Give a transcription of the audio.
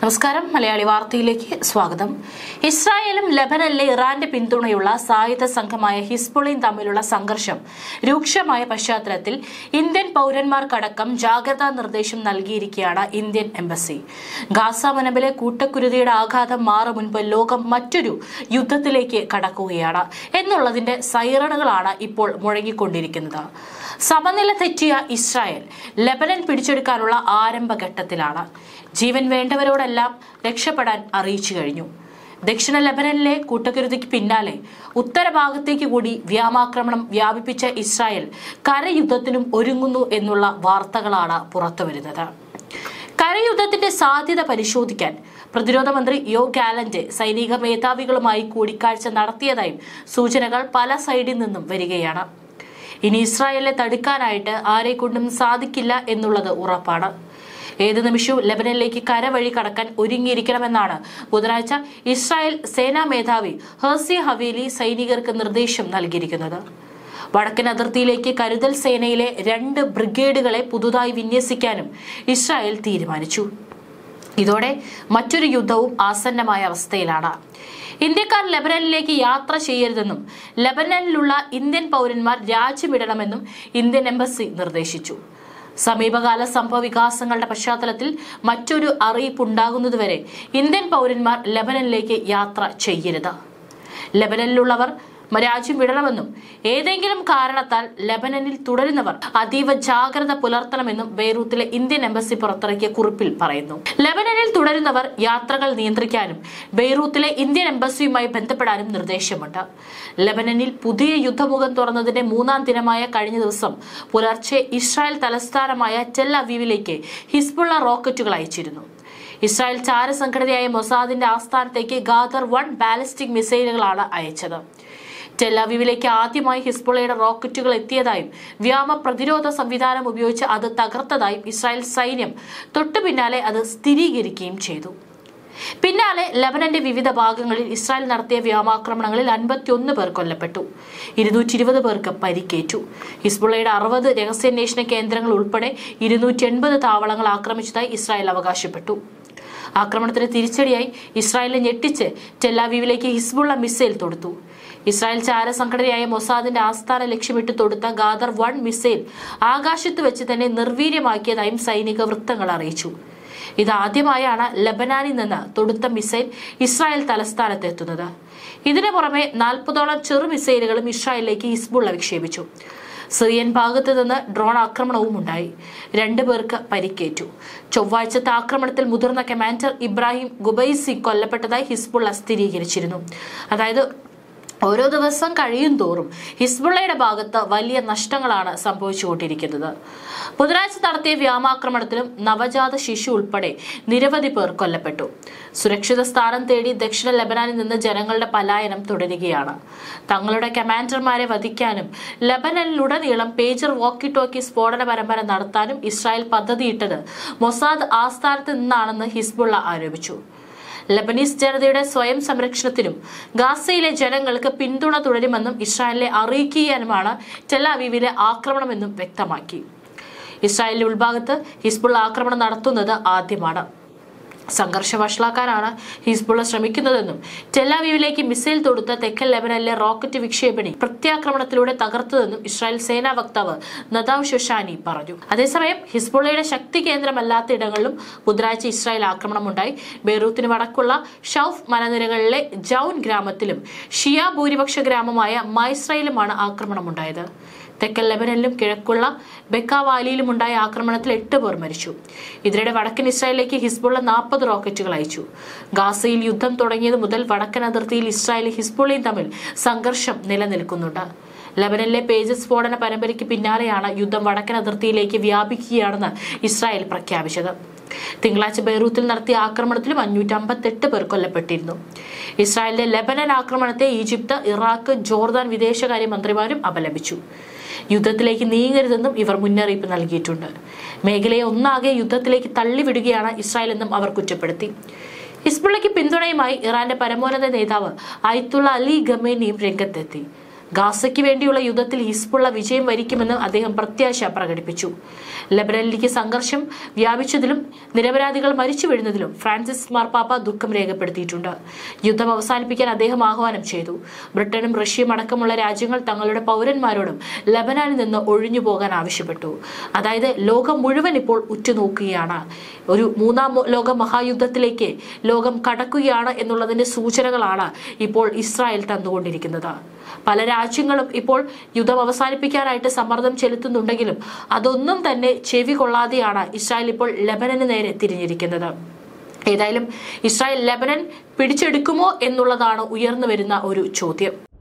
നമസ്കാരം മലയാളി വാർത്തയിലേക്ക് സ്വാഗതം. ഇസ്രായേലും ലബനനിലെ ഇറാന്റെ പിന്തുണയുള്ള സായുധ സംഘമായ ഹിസ്ബുള്ളയും തമ്മിലുള്ള സംഘർഷം രൂക്ഷമായ പശ്ചാത്തലത്തിൽ ഇന്ത്യൻ പൗരന്മാർക്കടക്കം ജാഗ്രതാ നിർദ്ദേശം നൽകിയിരിക്കുകയാണ് ഇന്ത്യൻ എംബസി. ഗാസ മുനമ്പിലെ കൂട്ടക്കുരുതിയുടെ ആഘാതം മാറും മുൻപ് ലോകം മറ്റൊരു യുദ്ധത്തിലേക്ക് കടക്കുകയാണ് എന്നുള്ളതിന്റെ സൈറണുകളാണ് ഇപ്പോൾ മുഴങ്ങിക്കൊണ്ടിരിക്കുന്നത്. സമനില തെറ്റിയ ഇസ്രായേൽ ലബനൻ പിടിച്ചെടുക്കാനുള്ള ആരംഭഘട്ടത്തിലാണ്. ജീവൻ വേണ്ടവരോടെല്ലാം രക്ഷപ്പെടാൻ അറിയിച്ചു കഴിഞ്ഞു. ദക്ഷിണ ലബനനിലെ കൂട്ടക്കുരുതിക്ക് പിന്നാലെ ഉത്തരഭാഗത്തേക്ക് കൂടി വ്യോമാക്രമണം വ്യാപിപ്പിച്ച ഇസ്രായേൽ കരയുദ്ധത്തിനും ഒരുങ്ങുന്നു എന്നുള്ള വാർത്തകളാണ് പുറത്തുവരുന്നത്. കരയുദ്ധത്തിന്റെ സാധ്യത പരിശോധിക്കാൻ പ്രതിരോധ മന്ത്രി യോ ഗാലന്റ് സൈനിക മേധാവികളുമായി കൂടിക്കാഴ്ച നടത്തിയതായും സൂചനകൾ പല സൈഡിൽ നിന്നും വരികയാണ്. ഇനി ഇസ്രായേലിനെ തടുക്കാനായിട്ട് ആരെക്കൊണ്ടും സാധിക്കില്ല എന്നുള്ളത് ഉറപ്പാണ്. ഏത് നിമിഷവും ലബനനിലേക്ക് കരവഴി കടക്കാൻ ഒരുങ്ങിയിരിക്കണമെന്നാണ് ബുധനാഴ്ച ഇസ്രായേൽ സേനാ മേധാവി ഹെർസി ഹവേലി സൈനികർക്ക് നിർദ്ദേശം നൽകിയിരിക്കുന്നത്. വടക്കൻ അതിർത്തിയിലേക്ക് കരുതൽ സേനയിലെ 2 ബ്രിഗേഡുകളെ പുതുതായി വിന്യസിക്കാനും ഇസ്രായേൽ തീരുമാനിച്ചു. ഇതോടെ മറ്റൊരു യുദ്ധവും ആസന്നമായ അവസ്ഥയിലാണ്. ഇന്ത്യക്കാർ ലബനനിലേക്ക് യാത്ര ചെയ്യരുതെന്നും ലബനനിലുള്ള ഇന്ത്യൻ പൗരന്മാർ രാജ്യമിടണമെന്നും ഇന്ത്യൻ എംബസി നിർദ്ദേശിച്ചു. സമീപകാല സംഭവ വികാസങ്ങളുടെ പശ്ചാത്തലത്തിൽ മറ്റൊരു അറിയിപ്പുണ്ടാകുന്നതുവരെ ഇന്ത്യൻ പൗരന്മാർ ലബനനിലേക്ക് യാത്ര ചെയ്യരുത്. ലബനനിലുള്ളവർ രാജ്യം വിടണമെന്നും ഏതെങ്കിലും കാരണത്താൽ ലബനനിൽ തുടരുന്നവർ അതീവ ജാഗ്രത പുലർത്തണമെന്നും ബെയ്റൂത്തിലെ ഇന്ത്യൻ എംബസി പുറത്തിറക്കിയ കുറിപ്പിൽ പറയുന്നു. ലബനനിൽ തുടരുന്നവർ യാത്രകൾ നിയന്ത്രിക്കാനും ബെയ്റൂത്തിലെ ഇന്ത്യൻ എംബസിയുമായി ബന്ധപ്പെടാനും നിർദ്ദേശമുണ്ട്. ലബനനിൽ പുതിയ യുദ്ധമുഖം തുറന്നതിന്റെ 3-ാം ദിനമായ കഴിഞ്ഞ ദിവസം പുലർച്ചെ ഇസ്രായേൽ തലസ്ഥാനമായ ടെൽ അവീവിലേക്ക് ഹിസ്ബുള്ള റോക്കറ്റുകൾ അയച്ചിരുന്നു. ഇസ്രായേൽ ചാരസംഘടനയായ മൊസാദിന്റെ ആസ്ഥാനത്തേക്ക് ഗാദർ 1 ബാലിസ്റ്റിക് മിസൈലുകളാണ് അയച്ചത്. ടെൽ അവീവിലേക്ക് ആദ്യമായി ഹിസ്ബുള്ളയുടെ റോക്കറ്റുകൾ എത്തിയതായും വ്യോമ പ്രതിരോധ സംവിധാനം ഉപയോഗിച്ച് അത് തകർത്തതായും ഇസ്രായേൽ സൈന്യം തൊട്ടു പിന്നാലെ അത് സ്ഥിരീകരിക്കുകയും ചെയ്തു. പിന്നാലെ ലബനന്റെ വിവിധ ഭാഗങ്ങളിൽ ഇസ്രായേൽ നടത്തിയ വ്യോമാക്രമണങ്ങളിൽ 51 പേർ കൊല്ലപ്പെട്ടു, 220 പേർക്ക് പരിക്കേറ്റു. ഹിസ്ബുള്ളയുടെ 60 രഹസ്യാന്വേഷണ കേന്ദ്രങ്ങൾ ഉൾപ്പെടെ 280 താവളങ്ങൾ ആക്രമിച്ചതായി ഇസ്രായേൽ അവകാശപ്പെട്ടു. ആക്രമണത്തിന് തിരിച്ചടിയായി ഇസ്രായേലിനെ ഞെട്ടിച്ച് ടെൽ അവീവിലേക്ക് ഹിസ്ബുള്ള മിസൈൽ തൊടുത്തു. ഇസ്രായേൽ ചാരസംഘടനയായ മൊസാദിന്റെ ആസ്ഥാനം ലക്ഷ്യമിട്ട് തൊടുത്ത ഗാദർ 1 മിസൈൽ ആകാശത്ത് വെച്ച് തന്നെ നിർവീര്യമാക്കിയതായും സൈനിക വൃത്തങ്ങൾ അറിയിച്ചു. ഇതാദ്യമായാണ് ലബനാനിൽ നിന്ന് തൊടുത്ത മിസൈൽ ഇസ്രായേൽ തലസ്ഥാനത്തെത്തുന്നത്. ഇതിനു പുറമെ 40ഓളം ചെറു മിസൈലുകളും ഇസ്രായേലിലേക്ക് ഹിസ്ബുള്ള വിക്ഷേപിച്ചു. സിറിയൻ ഭാഗത്ത് നിന്ന് ഡ്രോൺ ആക്രമണവും ഉണ്ടായി, 2 പേർക്ക് പരിക്കേറ്റു. ചൊവ്വാഴ്ചത്തെ ആക്രമണത്തിൽ മുതിർന്ന കമാൻഡർ ഇബ്രാഹിം ഗുബൈസി കൊല്ലപ്പെട്ടതായി ഹിസ്ബുള്ള സ്ഥിരീകരിച്ചിരുന്നു. അതായത് ഓരോ ദിവസം കഴിയും തോറും ഹിസ്ബുള്ളയുടെ ഭാഗത്ത് വലിയ നഷ്ടങ്ങളാണ് സംഭവിച്ചുകൊണ്ടിരിക്കുന്നത്. ബുധനാഴ്ച നടത്തിയ വ്യോമാക്രമണത്തിലും നവജാത ശിശു ഉൾപ്പെടെ നിരവധി പേർ കൊല്ലപ്പെട്ടു. സുരക്ഷിത സ്ഥാനം തേടി ദക്ഷിണ ലബനാനിൽ നിന്ന് ജനങ്ങളുടെ പലായനം തുടരുകയാണ്. തങ്ങളുടെ കമാൻഡർമാരെ വധിക്കാനും ലബനനിലുടനീളം പേജർ വോക്കി ടോക്കി സ്ഫോടന പരമ്പര നടത്താനും ഇസ്രായേൽ പദ്ധതിയിട്ടത് മൊസാദ് ആസ്ഥാനത്ത് നിന്നാണെന്ന് ഹിസ്ബുള്ള ആരോപിച്ചു. ലബനീസ് ജനതയുടെ സ്വയം സംരക്ഷണത്തിനും ഗാസയിലെ ജനങ്ങൾക്ക് പിന്തുണ തുടരുമെന്നും ഇസ്രായേലിനെ അറിയിക്കാനുമാണ് ടെൽ അവീവിലെ ആക്രമണമെന്നും വ്യക്തമാക്കി. ഇസ്രായേലിന്റെ ഉൾഭാഗത്ത് ഹിസ്ബുള്ള ആക്രമണം നടത്തുന്നത് ആദ്യമാണ്. സംഘർഷം വഷളാക്കാനാണ് ഹിസ്ബുള്ള ശ്രമിക്കുന്നതെന്നും ടെൽ അവീവിലേക്ക് മിസൈൽ തൊടുത്ത തെക്കൻ ലെബനനിലെ റോക്കറ്റ് വിക്ഷേപണി പ്രത്യാക്രമണത്തിലൂടെ തകർത്തതെന്നും ഇസ്രായേൽ സേനാ വക്താവ് നദാവ് ഷൊഷാനി പറഞ്ഞു. അതേസമയം ഹിസ്ബുള്ളയുടെ ശക്തി കേന്ദ്രമല്ലാത്ത ഇടങ്ങളിലും ബുധനാഴ്ച ഇസ്രായേൽ ആക്രമണമുണ്ടായി. ബെയ്റൂത്തിന് വടക്കുള്ള ഷൌഫ് മലനിരകളിലെ ജൌൻ ഗ്രാമത്തിലും ഷിയ ഭൂരിപക്ഷ ഗ്രാമമായ മൈസ്രയിലുമാണ് ആക്രമണമുണ്ടായത്. തെക്കൻ ലെബനനിലും കിഴക്കുള്ള ബെക്കാവാലിയിലും ഉണ്ടായ ആക്രമണത്തിൽ 8 പേർ മരിച്ചു. ഇതിനിടെ വടക്കൻ ഇസ്രായേലിലേക്ക് ഹിസ്ബുള്ള 40 റോക്കറ്റുകൾ അയച്ചു. ഗാസയിൽ യുദ്ധം തുടങ്ങിയത് മുതൽ വടക്കൻ അതിർത്തിയിൽ ഇസ്രായേലും ഹിസ്ബുള്ളയും തമ്മിൽ സംഘർഷം നിലനിൽക്കുന്നുണ്ട്. ലബനനിലെ പേജ് സ്ഫോടന പരമ്പരയ്ക്ക് പിന്നാലെയാണ് യുദ്ധം വടക്കൻ അതിർത്തിയിലേക്ക് വ്യാപിക്കുകയാണെന്ന് ഇസ്രായേൽ പ്രഖ്യാപിച്ചത്. തിങ്കളാഴ്ച ബെയ്റൂത്തിൽ നടത്തിയ ആക്രമണത്തിലും 558 പേർ കൊല്ലപ്പെട്ടിരുന്നു. ഇസ്രായേലിന്റെ ലബനൻ ആക്രമണത്തെ ഈജിപ്ത്, ഇറാഖ്, ജോർദാൻ വിദേശകാര്യ മന്ത്രിമാരും അപലപിച്ചു. യുദ്ധത്തിലേക്ക് നീങ്ങരുതെന്നും ഇവർ മുന്നറിയിപ്പ് നൽകിയിട്ടുണ്ട്. മേഖലയെ ഒന്നാകെ യുദ്ധത്തിലേക്ക് തള്ളിവിടുകയാണ് ഇസ്രായേൽ എന്നും അവർ കുറ്റപ്പെടുത്തി. ഹിസ്ബുള്ളയ്ക്ക് പിന്തുണയുമായി ഇറാന്റെ പരമോന്നത നേതാവ് അയത്തുള്ള അലി ഖമേനിയും രംഗത്തെത്തി. ഗാസയ്ക്ക് വേണ്ടിയുള്ള യുദ്ധത്തിൽ ഹിസ്ബുള്ള വിജയം വരിക്കുമെന്ന് അദ്ദേഹം പ്രത്യാശ പ്രകടിപ്പിച്ചു. ലബനനിലേക്ക് സംഘർഷം വ്യാപിച്ചതിലും നിരപരാധികൾ മരിച്ചു വീഴുന്നതിലും ഫ്രാൻസിസ് മാർപ്പാപ്പ ദുഃഖം രേഖപ്പെടുത്തിയിട്ടുണ്ട്. യുദ്ധം അവസാനിപ്പിക്കാൻ അദ്ദേഹം ആഹ്വാനം ചെയ്തു. ബ്രിട്ടനും റഷ്യയും അടക്കമുള്ള രാജ്യങ്ങൾ തങ്ങളുടെ പൗരന്മാരോടും ലബനാനിൽ നിന്ന് ഒഴിഞ്ഞു പോകാൻ ആവശ്യപ്പെട്ടു. അതായത് ലോകം മുഴുവൻ ഇപ്പോൾ ഉറ്റുനോക്കുകയാണ്. ഒരു മൂന്നാം ലോക മഹായുദ്ധത്തിലേക്ക് ലോകം കടക്കുകയാണ് എന്നുള്ളതിന്റെ സൂചനകളാണ് ഇപ്പോൾ ഇസ്രായേൽ തന്നുകൊണ്ടിരിക്കുന്നത്. പല രാജ്യങ്ങളും ഇപ്പോൾ യുദ്ധം അവസാനിപ്പിക്കാനായിട്ട് സമ്മർദ്ദം ചെലുത്തുന്നുണ്ടെങ്കിലും അതൊന്നും തന്നെ ചെവി കൊള്ളാതെയാണ് ഇസ്രായേൽ ഇപ്പോൾ ലെബനന് നേരെ തിരിഞ്ഞിരിക്കുന്നത്. ഏതായാലും ഇസ്രായേൽ ലെബനൻ പിടിച്ചെടുക്കുമോ എന്നുള്ളതാണ് ഉയർന്നു വരുന്ന ഒരു ചോദ്യം.